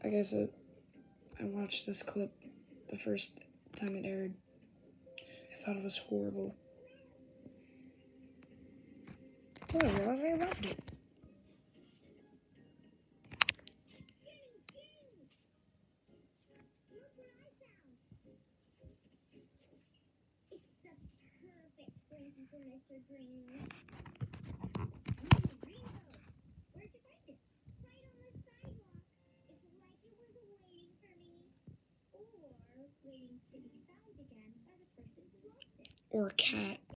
I guess I watched this clip the first time it aired. I thought it was horrible. Oh, I realized I loved it. Mr. Green. Where'd you find it? Right on the sidewalk. It's like it was waiting for me. Or waiting to be found again by the person who lost it. Or a cat.